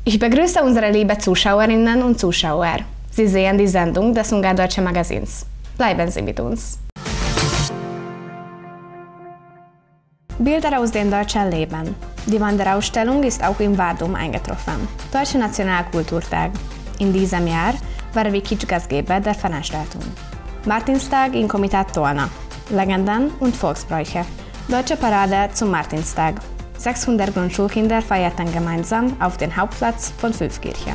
Ich begrüße unsere liebe Zuschauerinnen und Zuschauer. Sie sehen die Sendung des Ungardeutsche Magazins. Bleiben Sie mit uns. Bilder aus den deutschen Leben. Die Wanderausstellung ist auch in Vardum eingetroffen. Deutsche Nationalkulturtag. In diesem Jahr war Vikic Gastgeber der Veranstaltung. Martinstag in Komitat Tolna. Legenden und Volksbräuche. Deutsche Parade zum Martinstag. 600 Grundschulkinder feierten gemeinsam auf den Hauptplatz von Fünfkirchen.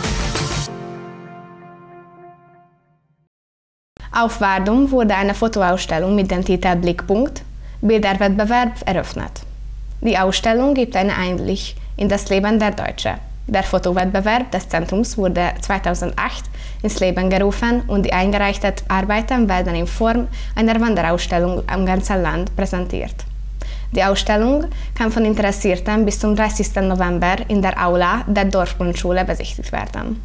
Auf Vardum wurde eine Fotoausstellung mit dem Titel Blickpunkt – Bilderwettbewerb eröffnet. Die Ausstellung gibt einen Einblick in das Leben der Deutschen. Der Fotowettbewerb des Zentrums wurde 2008 ins Leben gerufen und die eingereichten Arbeiten werden in Form einer Wanderausstellung am ganzen Land präsentiert. Die Ausstellung kann von Interessierten bis zum 30. November in der Aula der Dorfgrundschule besichtigt werden.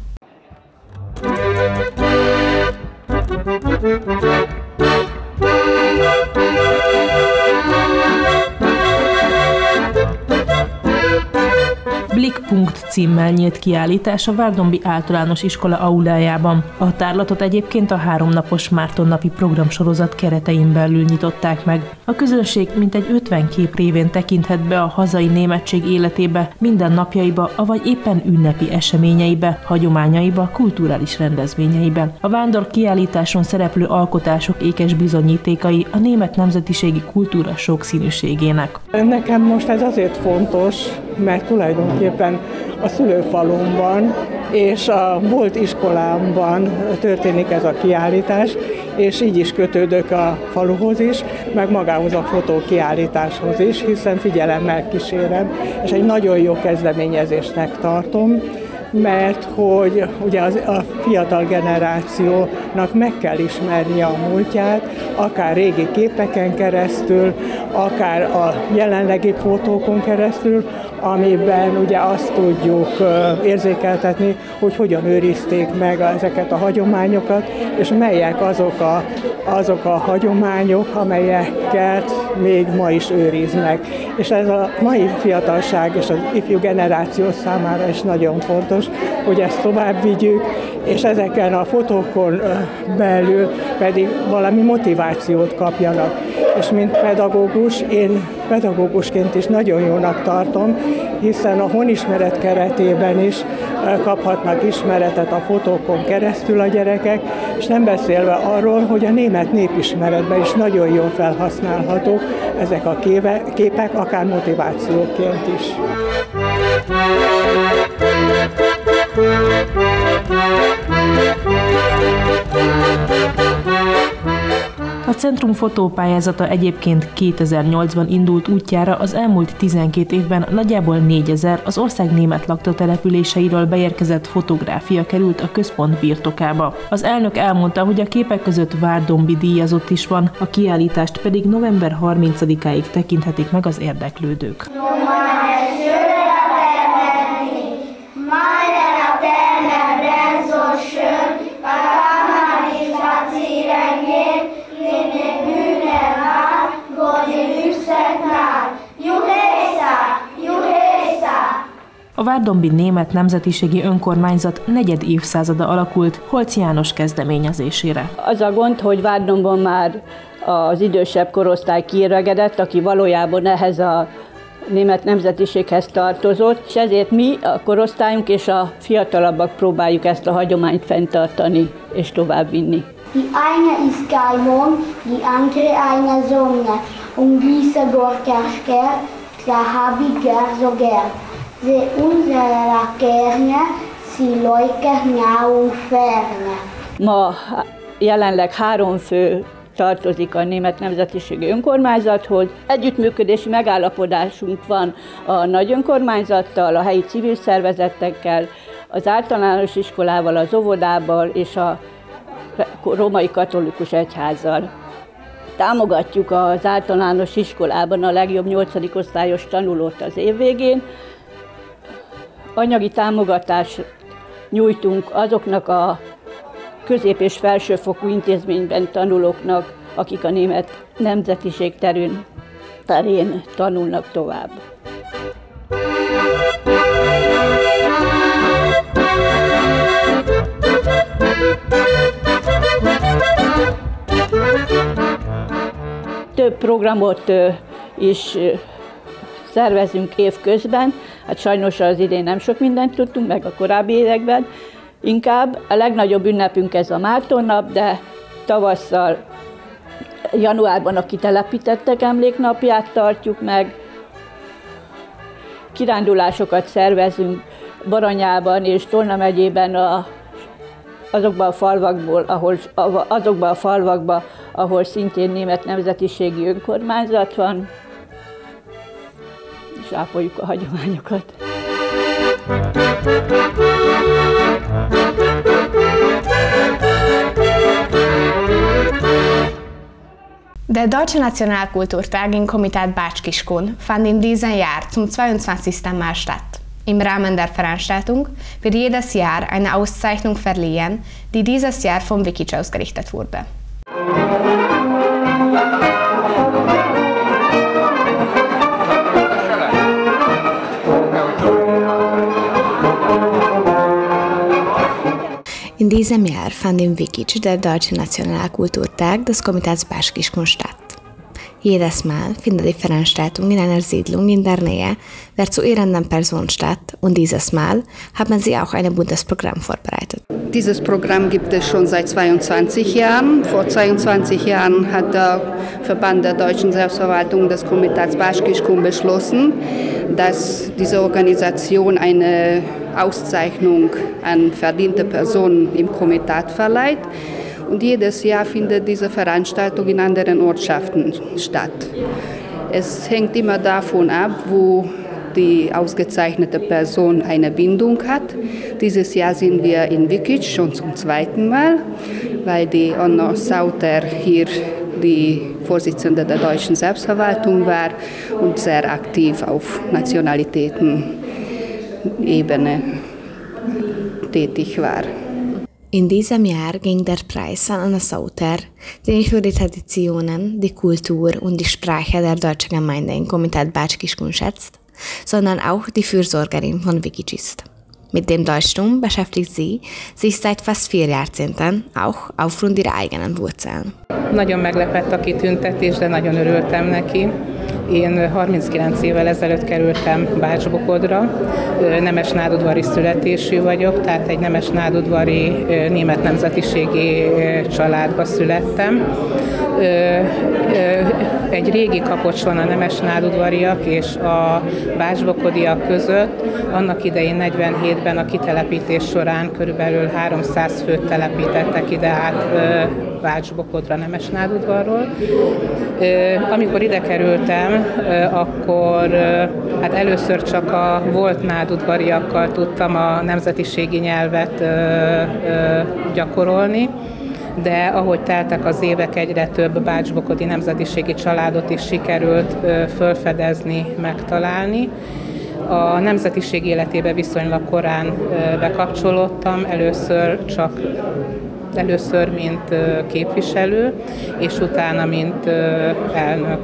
Blickpunkt címmel nyílt kiállítás a Várdombi Általános Iskola aulájában. A tárlatot egyébként a 3 napos Mártonnapi programsorozat keretein belül nyitották meg. A közönség mintegy 50 kép révén tekinthet be a hazai németség életébe, mindennapjaiba, avagy éppen ünnepi eseményeibe, hagyományaiba, kulturális rendezvényeiben. A vándor kiállításon szereplő alkotások ékes bizonyítékai a német nemzetiségi kultúra sokszínűségének. Nekem most ez azért fontos, mert tulajdonképpen a szülőfalumban és a volt iskolámban történik ez a kiállítás, és így is kötődök a faluhoz is, meg magához a fotókiállításhoz is, hiszen figyelemmel kísérem, és egy nagyon jó kezdeményezésnek tartom, mert hogy ugye a fiatal generációnak meg kell ismernie a múltját, akár régi képeken keresztül, akár a jelenlegi fotókon keresztül, amiben ugye azt tudjuk érzékeltetni, hogy hogyan őrizték meg ezeket a hagyományokat, és melyek azok a hagyományok, amelyeket még ma is őriznek. És ez a mai fiatalság és az ifjú generáció számára is nagyon fontos, hogy ezt tovább vigyük, és ezeken a fotókon belül pedig valami motivációt kapjanak. És mint pedagógus, én pedagógusként is nagyon jónak tartom, hiszen a honismeret keretében is kaphatnak ismeretet a fotókon keresztül a gyerekek, és nem beszélve arról, hogy a német népismeretben is nagyon jól felhasználhatók ezek a képek, akár motivációként is. A Centrum fotópályázata egyébként 2008-ban indult útjára, az elmúlt 12 évben nagyjából 4000 az ország német laktótelepüléseiről beérkezett fotográfia került a központ birtokába. Az elnök elmondta, hogy a képek között várdombi díjazott is van, a kiállítást pedig november 30-áig tekinthetik meg az érdeklődők. A várdombi német nemzetiségi önkormányzat negyed évszázada alakult Holcz János kezdeményezésére. Az a gond, hogy Várdomban már az idősebb korosztály kiöregedett, aki valójában ehhez a német nemzetiséghez tartozott, és ezért mi, a korosztályunk és a fiatalabbak próbáljuk ezt a hagyományt fenntartani és továbbvinni. Die eine ist Gaimon, die andere eine Sonne, diese Gorkersker, da habe ich gern so gern. De unserer Kerne, sie leuchten genau ferne. Ma jelenleg 3 fő tartozik a német nemzetiségi önkormányzathoz. Együttműködési megállapodásunk van a nagy önkormányzattal, a helyi civil szervezetekkel, az általános iskolával, az óvodával és a római katolikus egyházzal. Támogatjuk az általános iskolában a legjobb 8. osztályos tanulót az év végén. Anyagi támogatást nyújtunk azoknak a közép- és felsőfokú intézményben tanulóknak, akik a német nemzetiség terén tanulnak tovább. programot is szervezünk évközben. Hát sajnos az idén nem sok mindent tudtunk, meg a korábbi években. Inkább a legnagyobb ünnepünk ez a Mártonnap, de tavasszal, januárban a kitelepítettek emléknapját tartjuk meg. Kirándulásokat szervezünk Baranyában és Tolna megyében azokban a falvakban, ahol szintén német nemzetiségi önkormányzat van, és ápoljuk a hagyományokat. Der Deutsche Nationalkulturtag in Komitat Bács-Kiskun fand in diesem Jahr zum 22. Mal statt. Im Rahmen der Veranstaltung wird jedes Jahr eine Auszeichnung verliehen, die dieses Jahr vom Vikics ausgerichtet wurde. In diesem Jahr fand im Vikics der Deutsche Nationalkulturtag des Komitats Bács-Kiskun statt. Jedes Mal findet die Veranstaltung in einer Siedlung in der Nähe der zu ehrenden Person statt und dieses Mal haben sie auch ein buntes Programm vorbereitet. Dieses Programm gibt es schon seit 22 Jahren. Vor 22 Jahren hat der Verband der Deutschen Selbstverwaltung des Komitats Bács-Kiskun beschlossen, dass diese Organisation eine Auszeichnung an verdiente Personen im Komitat verleiht. Und jedes Jahr findet diese Veranstaltung in anderen Ortschaften statt. Es hängt immer davon ab, wo die ausgezeichnete Person eine Bindung hat. Dieses Jahr sind wir in Vikics schon zum zweiten Mal, weil die Anna Sauter hier die Vorsitzende der Deutschen Selbstverwaltung war und sehr aktiv auf Nationalitätenebene tätig war. In diesem Jahr ging der Preis an Anna Sauter, die nicht nur die Traditionen, die Kultur und die Sprache der deutschen Gemeinde im Komitat Bács-Kiskun schätzt, sondern auch die Fürsorgerin von Vikics ist. Mit dem Deutschtum beschäftigt sie sich seit fast 4 Jahrzehnten, auch aufgrund ihrer eigenen Wurzeln. Nagyon meglepett a kitüntetés, de nagyon örültem neki. Én 39 évvel ezelőtt kerültem Bács-Bokodra, nemesnádudvari születésű vagyok, tehát egy nemesnádudvari német nemzetiségi családba születtem. Egy régi kapocs van a nemesnádudvariak és a bács-bokodiak között. Annak idején 47-ben a kitelepítés során körülbelül 300 főt telepítettek ide át Bács-Bokodra nemesnádudvarról. Amikor ide kerültem, akkor hát először csak a volt nádudvariakkal tudtam a nemzetiségi nyelvet gyakorolni, de ahogy teltek az évek, egyre több bács-bokodi nemzetiségi családot is sikerült fölfedezni, megtalálni. A nemzetiség életébe viszonylag korán bekapcsolódtam, először mint képviselő, és utána mint elnök.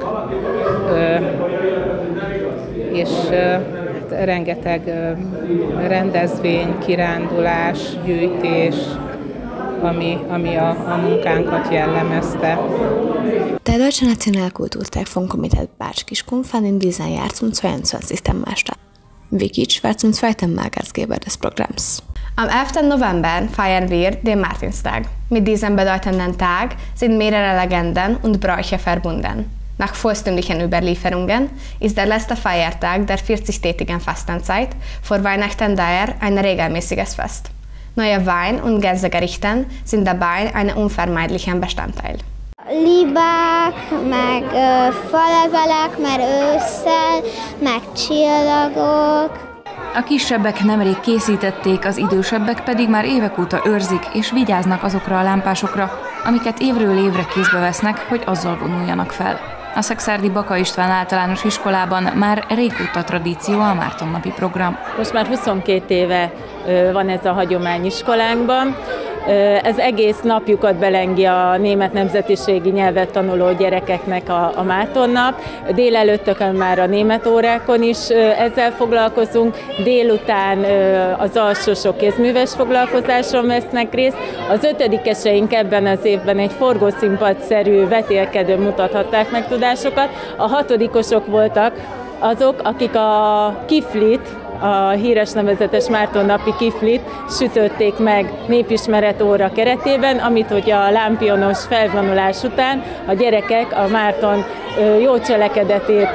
És rengeteg rendezvény, kirándulás, gyűjtés, ami a munkánkat jellemezte. Der Deutsche Nationalkulturtag vom Komitat Bács-Kiskun fand in diesem Jahr zum 22. Mal statt. Vikics war zum 2. Mal Gastgeber des Programms. Am 11. November feiern wir den Martinstag. Mit diesem bedeutenden Tag sind mehrere Legenden und Bräuche verbunden. Nach volkstümlichen Überlieferungen ist der letzte Feiertag der 40-tägigen Fastenzeit, vor Weihnachten daher ein regelmäßiges Fest. Neue Wein- und Gänsegerichten sind dabei ein unvermeidlicher Bestandteil. Libák, meg falevelek, mert ősszel, meg csillagok. A kisebbek nemrég készítették, az idősebbek pedig már évek óta őrzik és vigyáznak azokra a lámpásokra, amiket évről évre kézbe vesznek, hogy azzal vonuljanak fel. A szekszárdi Baka István általános iskolában már régóta tradíció a Mártonnapi program. Most már 22 éve van ez a hagyomány iskolánkban. Ez egész napjukat belengi a német nemzetiségi nyelvet tanuló gyerekeknek a Mártonnap. Délelőttökön már a német órákon is ezzel foglalkozunk, délután az alsósok kézműves foglalkozáson vesznek részt. Az 5-eseink ebben az évben egy forgószínpadszerű vetélkedőn mutathatták meg tudásokat. A 6-osok voltak azok, akik a kiflit, a híres nevezetes Mártonnapi kiflit sütötték meg népismeret óra keretében, amit hogy a lámpionos felvonulás után a gyerekek a Márton jó cselekedetét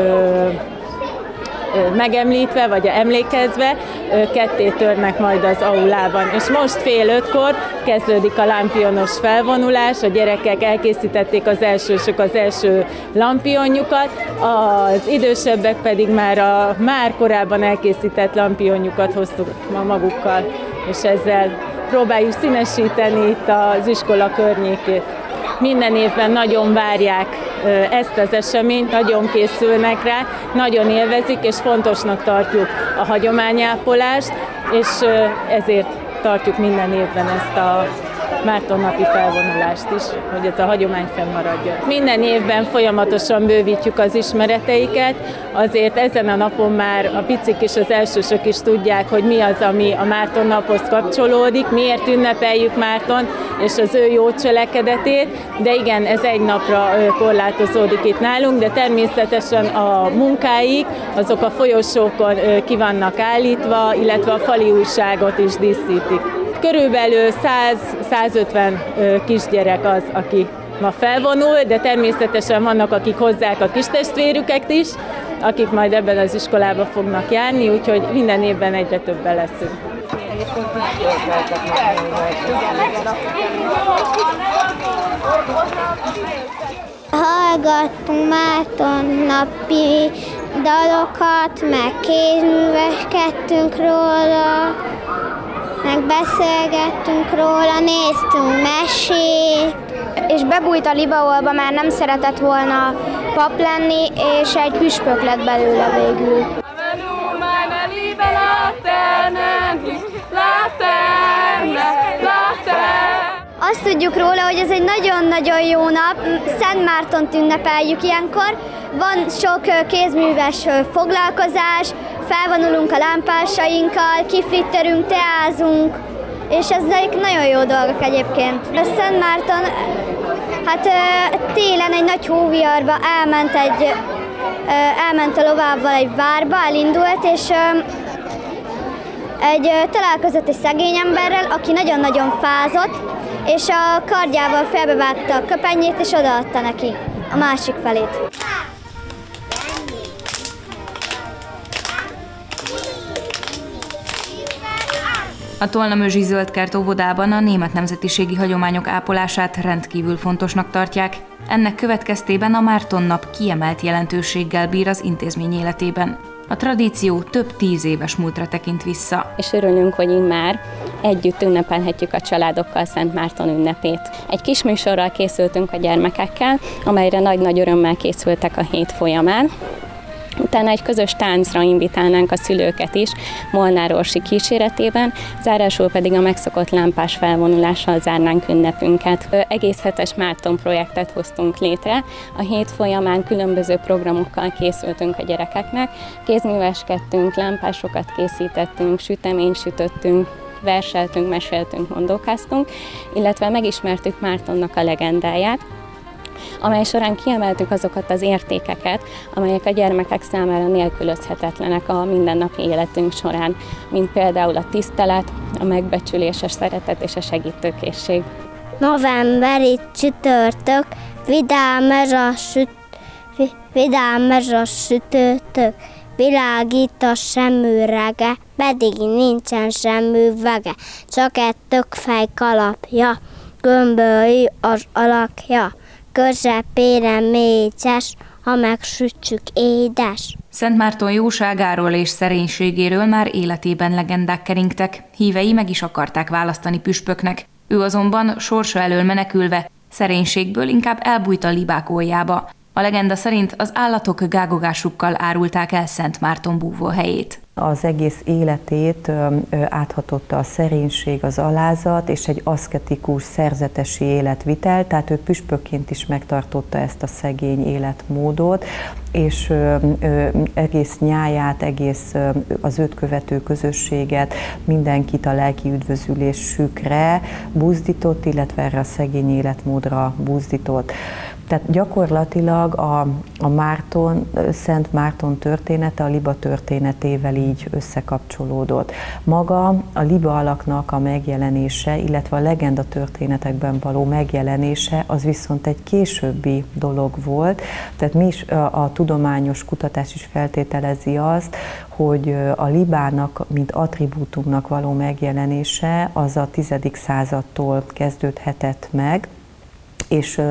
megemlítve, vagy emlékezve ketté törnek majd az aulában. És most 4:30-kor kezdődik a lámpionos felvonulás, a gyerekek elkészítették az elsősök az első lampionjukat, az idősebbek pedig már korábban elkészített lampionjukat hoztuk magukkal, és ezzel próbáljuk színesíteni itt az iskola környékét. Minden évben nagyon várják ezt az eseményt, nagyon készülnek rá, nagyon élvezik, és fontosnak tartjuk a hagyományápolást, és ezért tartjuk minden évben ezt a Mártonnapi felvonulást is, hogy ez a hagyomány fennmaradjon. Minden évben folyamatosan bővítjük az ismereteiket, azért ezen a napon már a picik és az elsősök is tudják, hogy mi az, ami a Mártonnaphoz kapcsolódik, miért ünnepeljük Márton és az ő jó cselekedetét, de igen, ez egy napra korlátozódik itt nálunk, de természetesen a munkáik, azok a folyosókon ki vannak állítva, illetve a fali újságot is díszítik. Körülbelül 100-150 kisgyerek az, aki ma felvonul, de természetesen vannak, akik hozzák a kistestvérüket is, akik majd ebben az iskolába fognak járni, úgyhogy minden évben egyre többen leszünk. Hallgattunk Mártonnapi dalokat, meg kézműveskedtünk róla, meg beszélgettünk róla, néztünk mesét. És bebújt a libaolba, már nem szeretett volna pap lenni, és egy püspök lett belőle végül. Azt tudjuk róla, hogy ez egy nagyon-nagyon jó nap, Szent Mártont ünnepeljük ilyenkor. Van sok kézműves foglalkozás, felvonulunk a lámpásainkkal, kiflitterünk, teázunk, és ezek nagyon jó dolgok egyébként. A Szent Márton télen egy nagy hóviharba elment a lovával egy várba, elindult, és találkozott egy szegény emberrel, aki nagyon-nagyon fázott, és a kardjával felbevágta a köpenyét, és odaadta neki a másik felét. A Tolnamözsi Zöldkert óvodában a német nemzetiségi hagyományok ápolását rendkívül fontosnak tartják. Ennek következtében a Mártonnap kiemelt jelentőséggel bír az intézmény életében. A tradíció több 10 éves múltra tekint vissza. És örülünk, hogy immár együtt ünnepelhetjük a családokkal Szent Márton ünnepét. Egy kis műsorral készültünk a gyermekekkel, amelyre nagy-nagy örömmel készültek a hét folyamán. Utána egy közös táncra invitálnánk a szülőket is, Molnár Orsi kíséretében, zárásul pedig a megszokott lámpás felvonulással zárnánk ünnepünket. Egész hetes Márton projektet hoztunk létre. A hét folyamán különböző programokkal készültünk a gyerekeknek, kézműveskedtünk, lámpásokat készítettünk, süteményt sütöttünk, verseltünk, meséltünk, mondókáztunk, illetve megismertük Mártonnak a legendáját, amely során kiemeltük azokat az értékeket, amelyek a gyermekek számára nélkülözhetetlenek a mindennapi életünk során, mint például a tisztelet, a megbecsülés, a szeretet és a segítőkészség. Novemberi csütörtök, vidám ez a sütőtök, világít a semürege, pedig nincsen semmi vege, csak egy tökfej kalapja, gömbölyű az alakja. Közepére mécses, ha megsütjük édes. Szent Márton jóságáról és szerénységéről már életében legendák keringtek, hívei meg is akarták választani püspöknek. Ő azonban sorsa elől menekülve szerénységből inkább elbújt a libák óljába. A legenda szerint az állatok gágogásukkal árulták el Szent Márton búvóhelyét. Az egész életét áthatotta a szerénység, az alázat és egy aszketikus, szerzetesi életvitel, tehát ő püspökként is megtartotta ezt a szegény életmódot, és egész nyáját, egész az őt követő közösséget, mindenkit a lelki üdvözülésükre buzdított, illetve erre a szegény életmódra buzdított. Tehát gyakorlatilag a Márton, Szent Márton története a liba történetével így összekapcsolódott. Maga a liba alaknak a megjelenése, illetve a legenda történetekben való megjelenése, az viszont egy későbbi dolog volt. Tehát mi is, a tudományos kutatás is feltételezi azt, hogy a libának, mint attribútumnak való megjelenése, az a 10. századtól kezdődhetett meg, és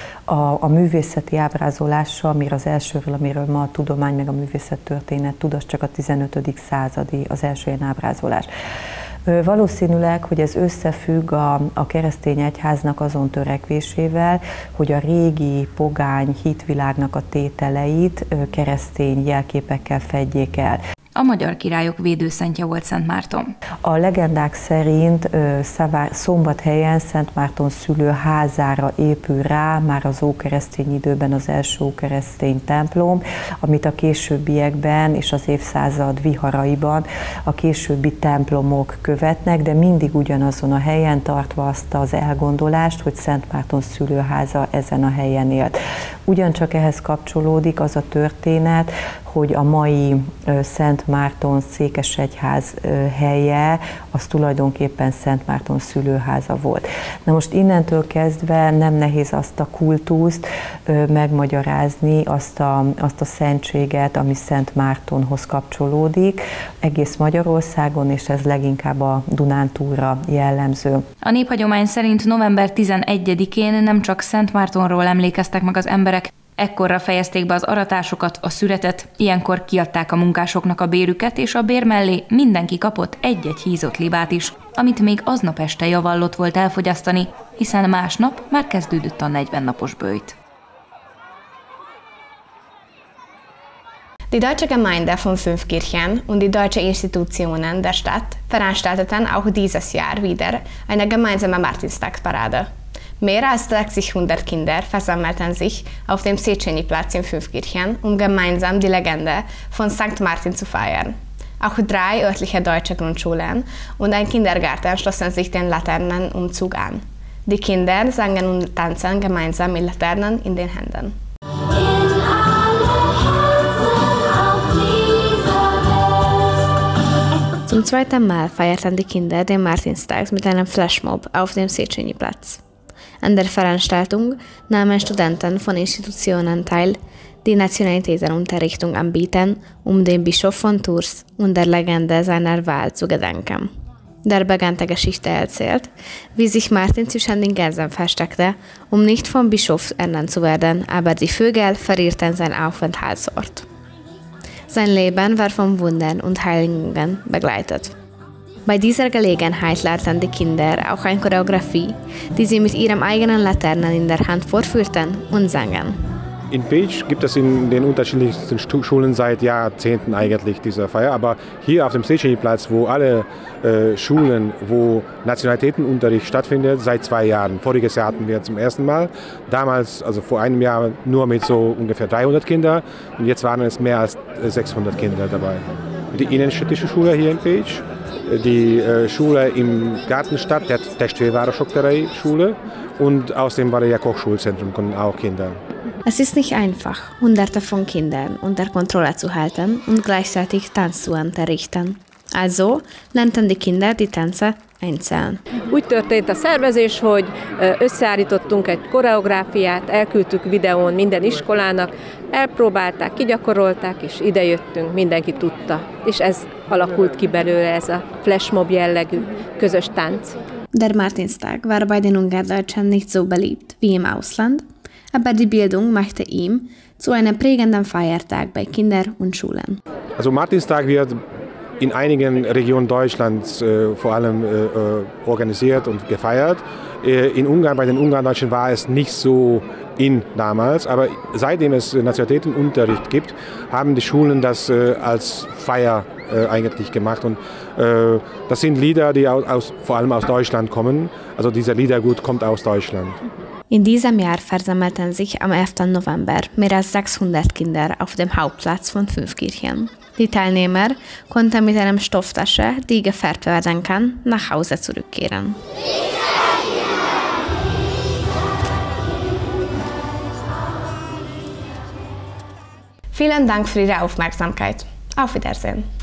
a művészeti ábrázolása, amire az elsőről, amiről ma a tudomány meg a művészettörténet tud, az csak a 15. századi az első ilyen ábrázolás. Valószínűleg, hogy ez összefügg a keresztény egyháznak azon törekvésével, hogy a régi pogány hitvilágnak a tételeit keresztény jelképekkel fedjék el. A magyar királyok védőszentje volt Szent Márton. A legendák szerint Szombathelyen Szent Márton szülőházára épül rá már az ókeresztény időben az első ókeresztény templom, amit a későbbiekben és az évszázad viharaiban a későbbi templomok követnek, de mindig ugyanazon a helyen, tartva azt az elgondolást, hogy Szent Márton szülőháza ezen a helyen élt. Ugyancsak ehhez kapcsolódik az a történet, hogy a mai Szent Márton székesegyház helye, az tulajdonképpen Szent Márton szülőháza volt. Na most innentől kezdve nem nehéz azt a kultuszt megmagyarázni, azt a szentséget, ami Szent Mártonhoz kapcsolódik, egész Magyarországon, és ez leginkább a Dunántúlra jellemző. A néphagyomány szerint november 11-én nem csak Szent Mártonról emlékeztek meg az emberek, ekkorra fejezték be az aratásokat, a szüretet, ilyenkor kiadták a munkásoknak a bérüket, és a bér mellé mindenki kapott egy-egy hízott libát is, amit még aznap este javallott volt elfogyasztani, hiszen másnap már kezdődött a 40 napos böjt. Die deutsche Gemeinde von Fünfkirchen und die deutsche Institutionen der Stadt veranstalteten auch dieses Jahr wieder eine gemeinsame Martinstagsparade. Mehr als 600 Kinder versammelten sich auf dem Széchenyi-Platz in Fünfkirchen, gemeinsam die Legende von St. Martin zu feiern. Auch 3 örtliche deutsche Grundschulen und ein Kindergarten schlossen sich den Laternenumzug an. Die Kinder sangen und tanzten gemeinsam mit Laternen in den Händen. Zum zweiten Mal feierten die Kinder den Martinstag mit einem Flashmob auf dem Széchenyi-Platz. An der Veranstaltung nahmen Studenten von Institutionen teil, die Nationalitätenunterrichtung anbieten, dem Bischof von Tours und der Legende seiner Wahl zu gedenken. Der bekannte Geschichte erzählt, wie sich Martin zwischen den Gänsen versteckte, nicht vom Bischof ernannt zu werden, aber die Vögel verirrten seinen Aufenthaltsort. Sein Leben war von Wundern und Heilungen begleitet. Bei dieser Gelegenheit lernten die Kinder auch eine Choreografie, die sie mit ihrem eigenen Laternen in der Hand vorführten und sangen. In Pécs gibt es in den unterschiedlichsten Schulen seit Jahrzehnten eigentlich diese Feier, aber hier auf dem Széchenyi-Platz, wo alle Schulen, wo Nationalitätenunterricht stattfindet, seit 2 Jahren. Voriges Jahr hatten wir zum ersten Mal, damals, also vor einem Jahr, nur mit so ungefähr 300 Kindern und jetzt waren es mehr als 600 Kinder dabei. Die innenstädtische Schule hier in Pécs, die Schule im Gartenstadt, der Testvérvárosok Schule und außerdem war der Kochschulzentrum, kommen auch Kinder. Es ist nicht einfach, Hunderte von Kindern unter Kontrolle zu halten und gleichzeitig Tanz zu unterrichten. Also lernten die Kinder die Tänze einzeln. Úgy történt a szervezés, hogy összeállítottunk egy koreográfiát, elküldtük videón minden iskolának, elpróbálták, kigyakorolták, és idejöttünk, mindenki tudta. És ez alakult ki belőle, ez a flashmob jellegű közös tánc. Der Martinstag war bei den Ungardeutschen nicht so beliebt wie im Ausland, aber die Bildung machte ihn zu einem prägenden Feiertag bei Kindern und Schulen. Also Martinstag wird in einigen Regionen Deutschlands vor allem organisiert und gefeiert. In Ungarn, bei den Ungarndeutschen war es nicht so in damals, aber seitdem es Nationalitätenunterricht gibt, haben die Schulen das als Feier eigentlich gemacht. Und das sind Lieder, die vor allem aus Deutschland kommen. Also dieser Liedergut kommt aus Deutschland. In diesem Jahr versammelten sich am 11. November mehr als 600 Kinder auf dem Hauptplatz von Fünfkirchen. Die Teilnehmer konnten mit einer Stofftasche, die gefärbt werden kann, nach Hause zurückkehren. Vielen Dank für Ihre Aufmerksamkeit. Auf Wiedersehen.